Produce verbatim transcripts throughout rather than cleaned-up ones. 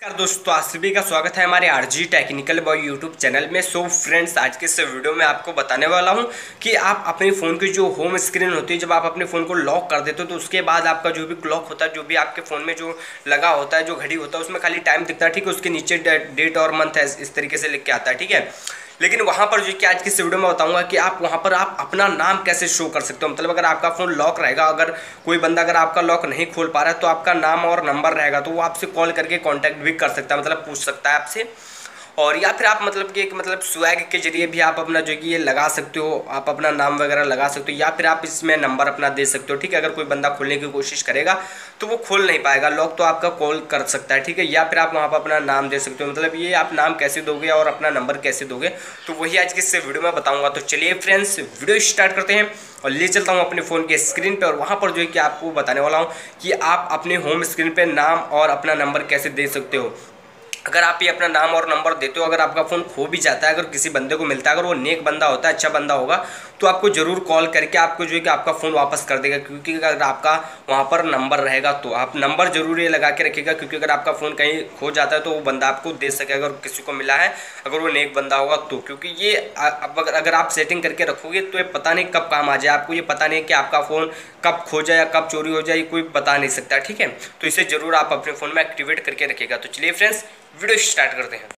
नमस्कार दोस्तों, आप सभी का स्वागत है हमारे RG technical boy YouTube channel में। सो फ्रेंड्स, आज के इस वीडियो में आपको बताने वाला हूं कि आप अपने फ़ोन की जो होम स्क्रीन होती है, जब आप अपने फ़ोन को लॉक कर देते हो तो उसके बाद आपका जो भी क्लॉक होता है, जो भी आपके फ़ोन में जो लगा होता है, जो घड़ी होता है, उसमें खाली टाइम दिखता है, ठीक है। उसके नीचे डेट और मंथ है इस तरीके से लिख के आता है, ठीक है। लेकिन वहाँ पर जो कि आज की इस वीडियो में बताऊंगा कि आप वहाँ पर आप अपना नाम कैसे शो कर सकते हो। मतलब अगर आपका फ़ोन लॉक रहेगा, अगर कोई बंदा अगर आपका लॉक नहीं खोल पा रहा है तो आपका नाम और नंबर रहेगा, तो वो आपसे कॉल करके कांटेक्ट भी कर सकता है, मतलब पूछ सकता है आपसे। और या फिर आप मतलब कि एक मतलब स्वैग के जरिए भी आप अपना जो कि ये लगा सकते हो, आप अपना नाम वगैरह लगा सकते हो, या फिर आप इसमें नंबर अपना दे सकते हो, ठीक है। अगर कोई बंदा खोलने की कोशिश करेगा तो वो खोल नहीं पाएगा लॉक, तो आपका कॉल कर सकता है, ठीक है। या फिर आप वहाँ पर अपना नाम दे सकते हो। मतलब ये आप नाम कैसे दोगे और अपना नंबर कैसे दोगे, तो वही आज की इस वीडियो में बताऊँगा। तो चलिए फ्रेंड्स, वीडियो स्टार्ट करते हैं और ले चलता हूँ अपने फ़ोन के स्क्रीन पे, और वहाँ पर जो है कि आपको बताने वाला हूँ कि आप अपने होम स्क्रीन पे नाम और अपना नंबर कैसे दे सकते हो। अगर आप ये अपना नाम और नंबर देते हो, अगर आपका फ़ोन खो भी जाता है, अगर किसी बंदे को मिलता है, अगर वो नेक बंदा होता है, अच्छा बंदा होगा, तो आपको ज़रूर कॉल करके आपको जो है कि आपका फ़ोन वापस कर देगा। क्योंकि अगर आपका वहाँ पर नंबर रहेगा तो आप नंबर ज़रूर ये लगा के रखिएगा, क्योंकि अगर आपका फ़ोन कहीं खो जाता है तो वो बंदा आपको दे सके, अगर किसी को मिला है, अगर वो नेक बंदा होगा तो। क्योंकि ये अगर अगर आप सेटिंग करके रखोगे तो ये पता नहीं कब काम आ जाए, आपको ये पता नहीं कि आपका फ़ोन कब खो जाए या कब चोरी हो जाए, कोई बता नहीं सकता, ठीक है। तो इसे ज़रूर आप अपने फ़ोन में एक्टिवेट करके रखिएगा। तो चलिए फ्रेंड्स, वीडियो स्टार्ट करते हैं।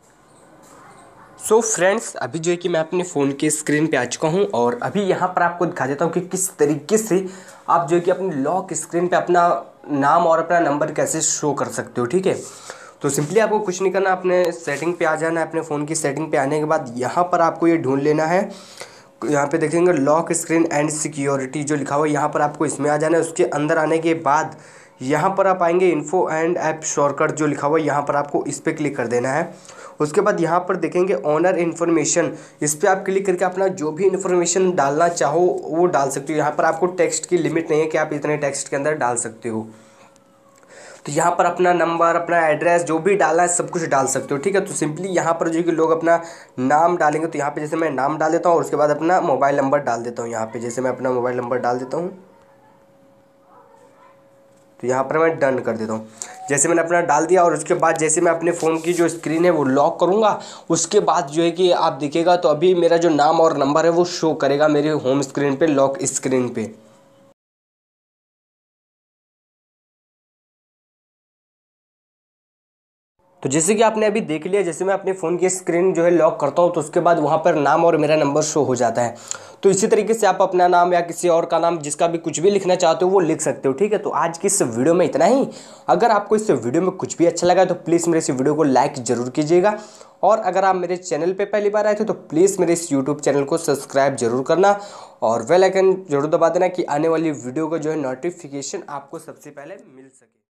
सो so फ्रेंड्स, अभी जो है कि मैं अपने फ़ोन के स्क्रीन पे आ चुका हूँ, और अभी यहाँ पर आपको दिखा देता हूँ कि किस तरीके से आप जो है कि अपनी लॉक स्क्रीन पे अपना नाम और अपना नंबर कैसे शो कर सकते हो, ठीक है। तो सिंपली आपको कुछ नहीं करना, अपने सेटिंग पे आ जाना है। अपने फ़ोन की सेटिंग पे आने के बाद यहाँ पर आपको ये ढूंढ लेना है, यहाँ पे देखेंगे लॉक स्क्रीन एंड सिक्योरिटी जो लिखा हुआ है, यहाँ पर आपको इसमें आ जाना है। उसके अंदर आने के बाद यहाँ पर आप आएंगे इन्फो एंड ऐप शॉर्टकट जो लिखा हुआ है, यहाँ पर आपको इस पर क्लिक कर देना है। उसके बाद यहाँ पर देखेंगे ऑनर इन्फॉर्मेशन, इस पर आप क्लिक करके अपना जो भी इन्फॉर्मेशन डालना चाहो वो डाल सकते हो। यहाँ पर आपको टेक्स्ट की लिमिट नहीं है कि आप इतने टेक्स्ट के अंदर डाल सकते हो। तो यहाँ पर अपना नंबर, अपना एड्रेस, जो भी डालना है सब कुछ डाल सकते हो, ठीक है। तो सिंपली यहाँ पर जो कि लोग अपना नाम डालेंगे, तो यहाँ पे जैसे मैं नाम डाल देता हूँ और उसके बाद अपना मोबाइल नंबर डाल देता हूँ। यहाँ पे जैसे मैं अपना मोबाइल नंबर डाल देता हूँ, तो यहाँ पर मैं डन कर देता हूँ। जैसे मैंने अपना डाल दिया, और उसके बाद जैसे मैं अपने फ़ोन की जो स्क्रीन है वो लॉक करूँगा, उसके बाद जो है कि आप देखिएगा तो अभी मेरा जो नाम और नंबर है वो शो करेगा मेरे होम स्क्रीन पे, लॉक स्क्रीन पे। तो जैसे कि आपने अभी देख लिया, जैसे मैं अपने फ़ोन की स्क्रीन जो है लॉक करता हूँ तो उसके बाद वहाँ पर नाम और मेरा नंबर शो हो जाता है। तो इसी तरीके से आप अपना नाम या किसी और का नाम, जिसका भी कुछ भी लिखना चाहते हो वो लिख सकते हो, ठीक है। तो आज की इस वीडियो में इतना ही। अगर आपको इस वीडियो में कुछ भी अच्छा लगा तो प्लीज़ मेरे इस वीडियो को लाइक ज़रूर कीजिएगा, और अगर आप मेरे चैनल पर पहली बार आए थे तो प्लीज़ मेरे इस यूट्यूब चैनल को सब्सक्राइब जरूर करना, और बेल आइकन जरूर दबा देना कि आने वाली वीडियो का जो है नोटिफिकेशन आपको सबसे पहले मिल सके।